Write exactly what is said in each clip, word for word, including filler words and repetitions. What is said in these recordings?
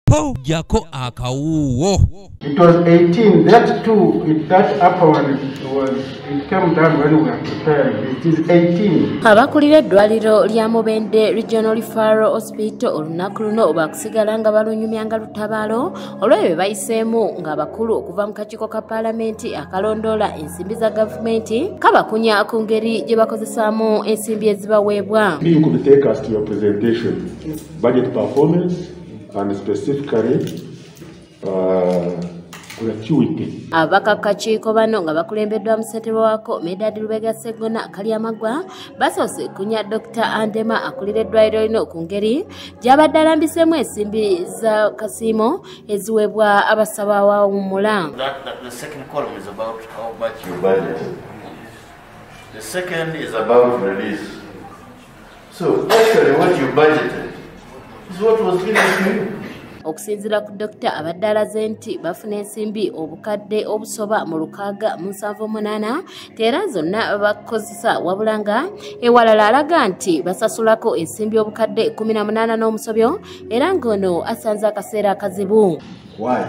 po jako akawuwo. It was eighteen. That too, it, that upper one was, it came down when we were preparing. It is eighteen. Abakulira eddwaliro lya Mubende Regional Referral Hospital olunaku luno bakusigala nga balunyumya nga lutabaalo olw'ebyo bayiseemu ng'abakulu okuva mu kakiiko ka paalamenti akalondoola ensimbi za gavumenti kabakunya ku ngeri gye bakozesaamu ensimbi ezibaweebwa. You could take us to your presentation, budget performance and specifically uh, gratuity. Abaka kakiiko bano nga bakulembeddwa mu ssentebe waako Medadi Lubega Sseggona Kalyamagwa basoose kunya Doctor Andema akulira eddwaliro lino ku ngeri gy'abadde alambiseemu ensimbi za kasiimo eziweebwa abasaba awawummula. The second column is about how much you budget. The second is about release. So actually what you budgeted is what was given to you. Okusinziira ku Dokita abadde alaze nti bafuna ensimbi obukadde obusoba mu lukaaga mu nsanvu munaana teera zonna bakozesa wabula nga ewalala alaga nti basasulako ensimbi obukadde kumi na munaana n'omusobyo era ng'ono asanze akaseera akazibu. Why?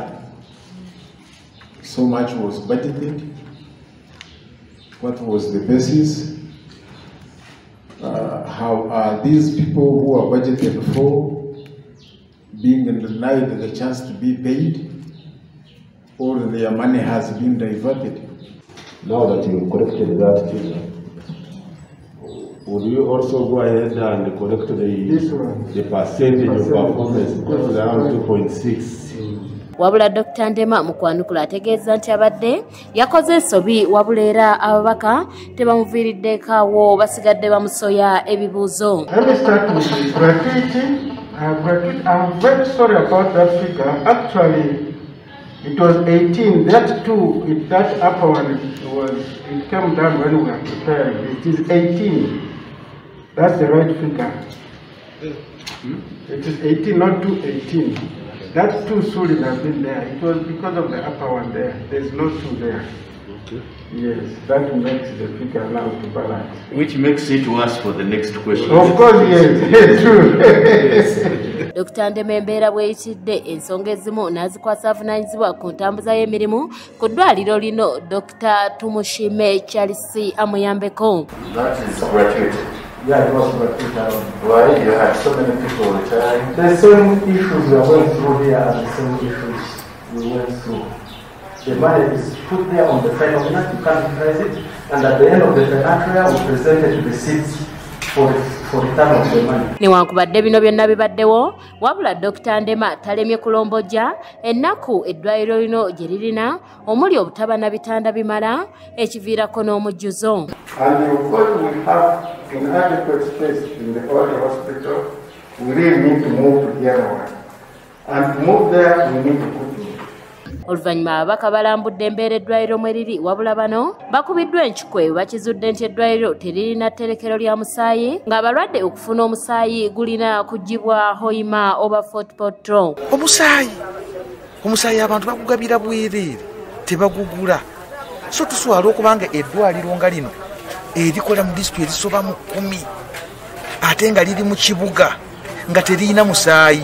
So much was budgeted. What was the basis? Uh, how are these people who are budgeted for being denied the chance to be paid, or their money has been diverted? Now that you collected that figure, would you also go ahead and collect the, the percentage of performance, because it's around two point six? Wabula Doctor Ndema mu kwanukula ategeeza nti abadde yakoze ensobi wabula era ababaka tebamuviiriddekaawo basigadde bamusoya ebibuuzo. Let me start with the gratuity. Uh, gratuity. I'm very sorry about that figure. Actually, it was eighteen. That too, it, that upper one was, it came down when we were preparing. It is eighteen. That's the right figure. Hmm? It is eighteen, not two eighteen. That two shouldn't have been there. It was because of the upper one there. There's no two there. Okay. Yes, that makes the figure now to balance. Which makes it worse for the next question. Of course, yes. True. Yes. Doctor Ndema embeera bw'eyitidde ensonga ezimu n'azikwasa avunaanyizibwa ku ntambuza y'emirimu ku ddwaliro lino Doctor Tumushime Charles amuyambeko. That is gratuity. Yeah, it was gratuity. Why? You had so many people retiring. The same issues we are going through here are the same issues we went through. The money is put there on the financial, you can't utilize it, and at the end of the financial we presented receipts for the, for return of the money. Newankubadde bino byonna bibaddewo wabula Doctor Ndema talemye kulombojja ennaku eddwaliro lino gye lirina omuli obutabana bitanda bimala ekiviirako n'omujjuzo. And because we have inadequate space in the old hospital, we really need to move to the other one. And to move there, we need to put in. Oluvannyuma ababaka balambudde embeera eddwaliro mwe riri wabula bano bakubiddwa enkikwe bakizudde nti eddwaliro teririna tterekero lya musaayi ng'abalwadde okufuna omusaayi gulina kuggyibwa Hoima oba Fort Portal. Omusaayi omusaayi abantu bagugabira bwereere tebagugula, so tuswala okubanga eddwaliro nga lino erikola mu disitulikiti erisoba mu kkumi ate nga liri mu kibuga nga terina musaayi.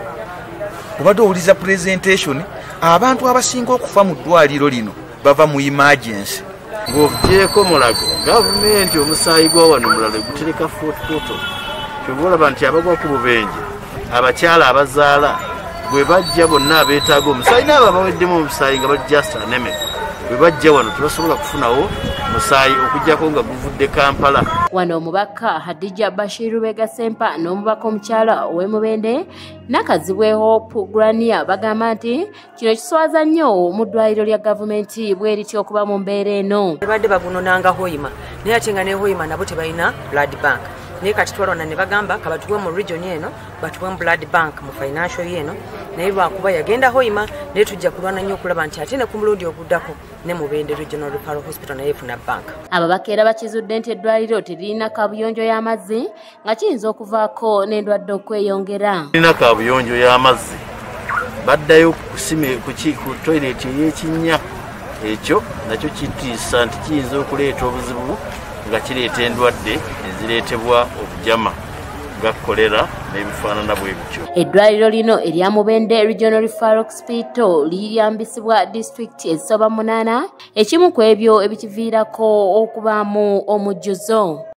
Obadde owuliza presentation abantu abasinga okufa mu ddwaliro lino bava mu emergency. Ng'ogyeko mulago gavumenti omusaayi gwa wano mulala gutereka Fort Portal. Kyova olaba nti abagwa ku bubenje abakyala abazaala bwe bajja bonna abeetaaga omusaayi n'abo abaweddemu omusaayi nga bali just anemic bwe bajja wano tebasobola kufunawo musaayi okuggyako nga guvudde Kampala. Wano omubaka Hadija Bashir Lubega Sempa n'omubaka omukyala ow'e Mubende Nakazibwe Hope Grania bagamba nti kino kiswaza nnyo mu ddwaliro lya gavumenti bwe lityo okuba mu mbeera eno. Badde bagunonanga Hoima naye ate nga ne Hoima nabo tebalina blood bank. Naye kati twalona ne bagamba kabatuwe mu region eno batuwe mu blood bank mu financial yeno naye lwakuba yagenda Hoima naye tujja kulwana nnyo okulaba nti ate ne ku mulundi oguddako ne Mubende Regional Referral Hospital naye efuna bank. Ababaka era bakizudde nti eddwaliro teririna kabuyonjo y'amazzi nga kiyinza okuvaako n'endwadde okweyongera. Terina kabuyonjo y'amazzi baddayo ku toilet ey'ekinnya ekyo nakyo kitiisa nti kiyinza okuleeta obuzibu nga kireeta endwadde ezireetebwa obujama ga kolera n'ebifaanana bwe bityo. Eddwaliro lino erya Mubende Regional Referral Hospital liyambisibwa disitulikiti ezisoba munaana, ekimu ku ebyo ebikiviirako okubaamu omujjuzo.